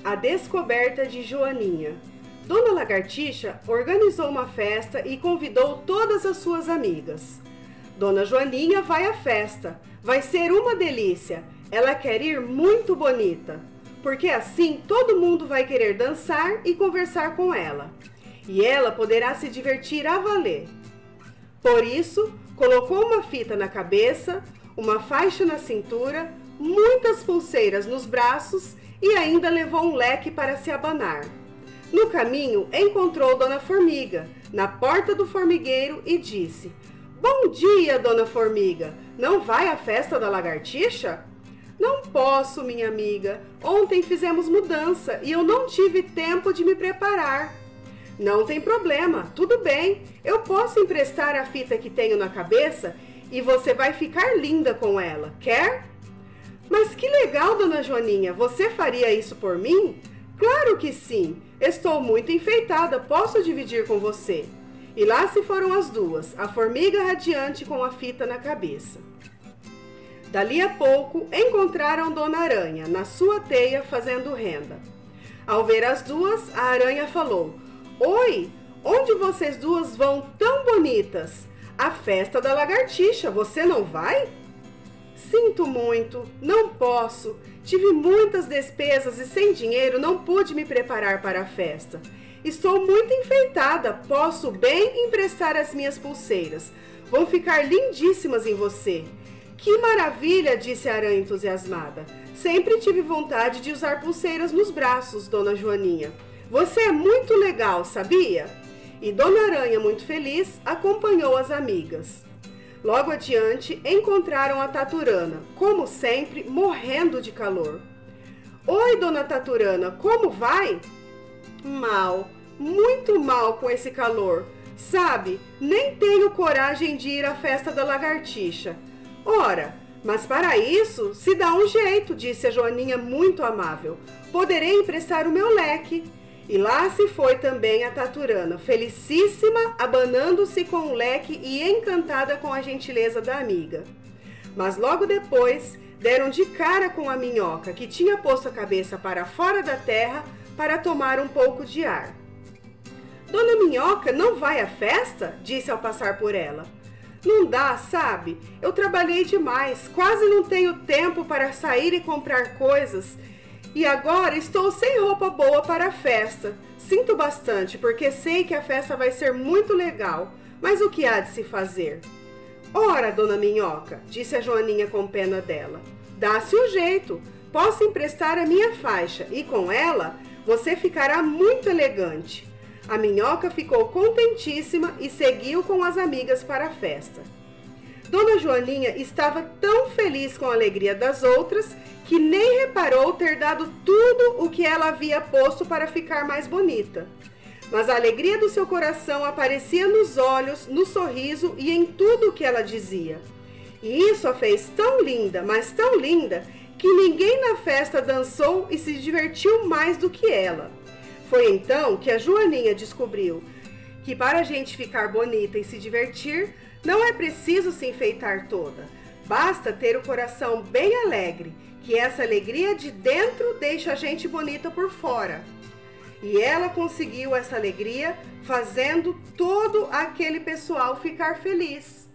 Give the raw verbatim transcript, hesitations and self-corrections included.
A descoberta de Joaninha. Dona Lagartixa organizou uma festa e convidou todas as suas amigas. Dona Joaninha vai à festa. Vai ser uma delícia. Ela quer ir muito bonita, porque assim todo mundo vai querer dançar e conversar com ela. E ela poderá se divertir a valer. Por isso, colocou uma fita na cabeça, uma faixa na cintura, muitas pulseiras nos braços e ainda levou um leque para se abanar. No caminho, encontrou Dona Formiga, na porta do formigueiro e disse: "Bom dia, Dona Formiga! Não vai à festa da lagartixa?" "Não posso, minha amiga. Ontem fizemos mudança e eu não tive tempo de me preparar." "Não tem problema, tudo bem. Eu posso emprestar a fita que tenho na cabeça e você vai ficar linda com ela. Quer?" "Mas que legal, Dona Joaninha. Você faria isso por mim?" "Claro que sim. Estou muito enfeitada. Posso dividir com você." E lá se foram as duas, a formiga radiante com a fita na cabeça. Dali a pouco, encontraram Dona Aranha, na sua teia, fazendo renda. Ao ver as duas, a aranha falou: "Oi, onde vocês duas vão tão bonitas?" "À festa da lagartixa, você não vai?" "Sinto muito, não posso. Tive muitas despesas e sem dinheiro não pude me preparar para a festa. Estou muito enfeitada, posso bem emprestar as minhas pulseiras. Vão ficar lindíssimas em você." "Que maravilha!" disse a aranha entusiasmada. "Sempre tive vontade de usar pulseiras nos braços, Dona Joaninha. Você é muito legal, sabia?" E Dona Aranha, muito feliz, acompanhou as amigas. Logo adiante, encontraram a Taturana, como sempre, morrendo de calor. "Oi, Dona Taturana, como vai?" "Mal, muito mal com esse calor. Sabe, nem tenho coragem de ir à festa da lagartixa." "Ora, mas para isso se dá um jeito", disse a Joaninha muito amável. "Poderei emprestar o meu leque." E lá se foi também a Taturana, felicíssima, abanando-se com o leque e encantada com a gentileza da amiga. Mas logo depois deram de cara com a Minhoca, que tinha posto a cabeça para fora da terra para tomar um pouco de ar. "Dona Minhoca não vai à festa?" disse ao passar por ela. "Não dá, sabe? Eu trabalhei demais, quase não tenho tempo para sair e comprar coisas. E agora estou sem roupa boa para a festa. Sinto bastante, porque sei que a festa vai ser muito legal. Mas o que há de se fazer?" "Ora, Dona Minhoca", disse a Joaninha com pena dela, "dá-se um jeito. Posso emprestar a minha faixa e com ela você ficará muito elegante." A Minhoca ficou contentíssima e seguiu com as amigas para a festa. Dona Joaninha estava tão feliz com a alegria das outras que nem reparou ter dado tudo o que ela havia posto para ficar mais bonita. Mas a alegria do seu coração aparecia nos olhos, no sorriso e em tudo o que ela dizia. E isso a fez tão linda, mas tão linda, que ninguém na festa dançou e se divertiu mais do que ela. Foi então que a Joaninha descobriu que para a gente ficar bonita e se divertir, não é preciso se enfeitar toda. Basta ter o coração bem alegre, que essa alegria de dentro deixa a gente bonita por fora. E ela conseguiu essa alegria fazendo todo aquele pessoal ficar feliz.